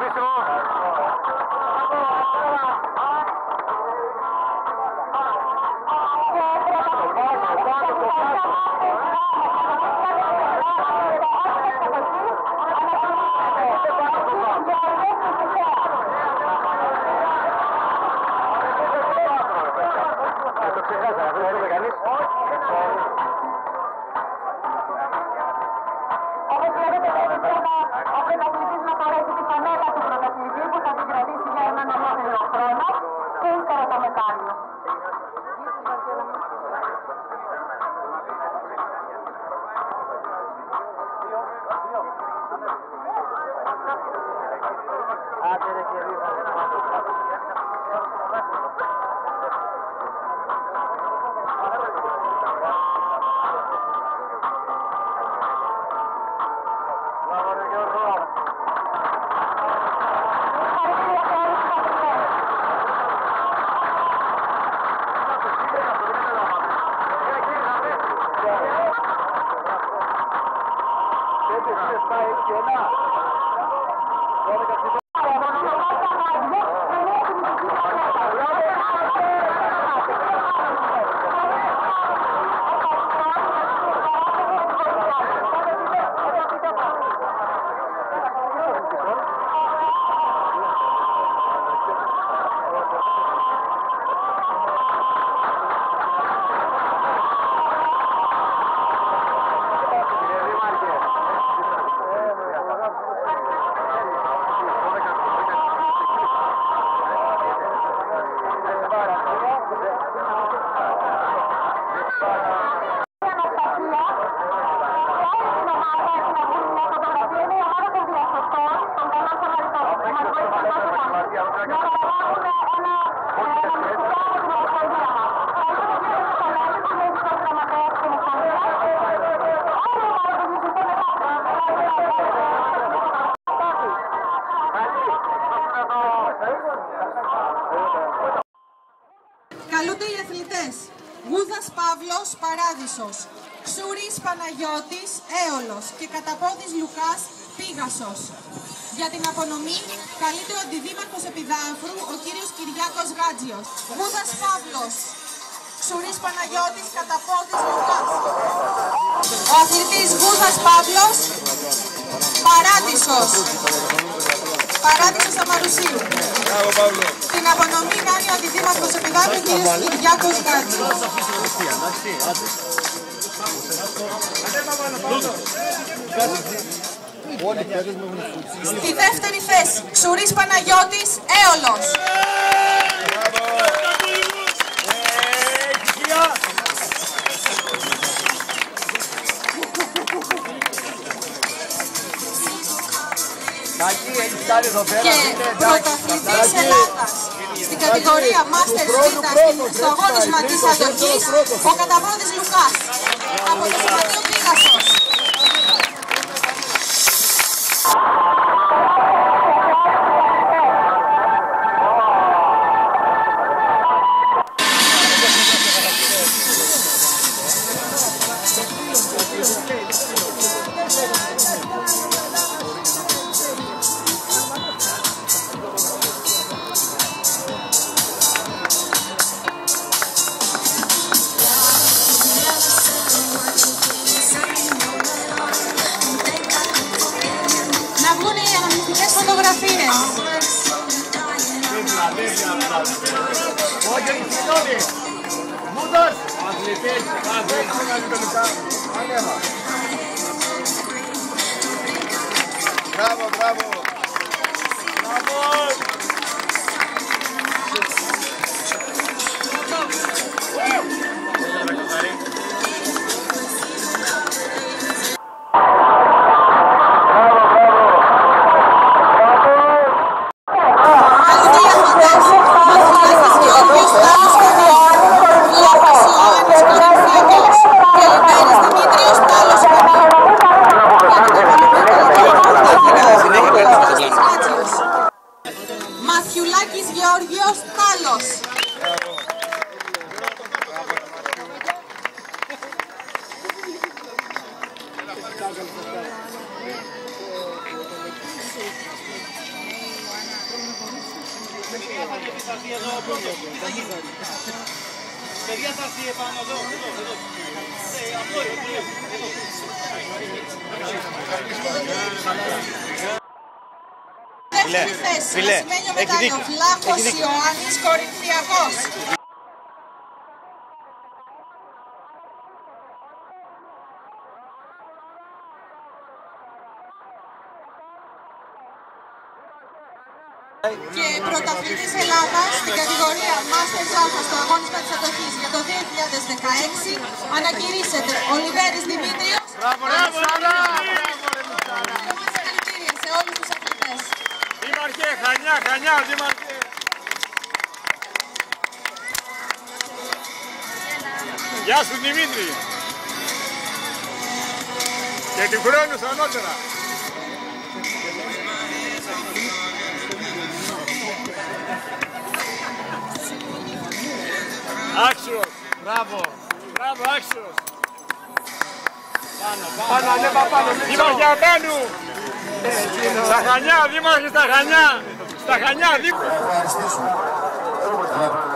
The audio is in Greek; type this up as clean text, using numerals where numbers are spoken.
Καλούνται οι αθλητές Γούδας Παύλος, Παράδεισος, Ξούρης Παναγιώτης, Έολος και Καταπόδης Λουκάς, Πήγασος. Για την απονομή καλείται ο αντιδήμαρχος Επιδάφρου, ο κύριος Κυριάκος Γάτζιος. Γούδας Παύλος, Ξούρης Παναγιώτης, Καταπόδης Λουκάς. Ο αθλητής Γούδας Παύλος, Παράδεισος. Παράδεισος Αμαρουσίου. Την απονομή κάνει ο αντιδήμαρχος Επιδάφρου, ο κύριος Κυριάκος Γάτζιος. Στη δεύτερη θέση, Ξουρής Παναγιώτης, Έολος. Και πρωταθλητής Ελλάδας στην κατηγορία Masters Vita στο αγώνισμα της αντοχής, ο Καταπόδης Λουκάς από το Σωματείο Πήγασος. Μπράβο, μπράβο. Μαθιουλάκης Γεώργιος Τάλος. θα έρθει εδώ ο πρώτος. Τι θα γίνει. Παιδιά θα έρθει επάνω εδώ. Αυτό είναι. Δεύτερη θέση, ασημένιο μετάλλιο, Βλάχος Ιωάννης Κορινθιακός. Και πρωταθλητής Ελλάδας στην κατηγορία Masters Alpha στο αγώνισμα της αντοχής για το 2016 ανακηρύσσεται ο Λιβέρης Δημήτριος. Μπράβο, Αλεξάνδρα! Και συγχαρητήρια σε όλους τους αθλητές. Δήμαρχε, Χανιά, Δήμαρχε! Γεια σου Δημήτρη! Και του χρόνου ανώτερα! Άξιος! Μπράβο! Άξιος! Πάνω, ανέβα πάνω! Δήμαρχε απάνω! Στα Χανιά, Δήμαρχε, στα Χανιά! Στα Χανιά, Δήμαρχε!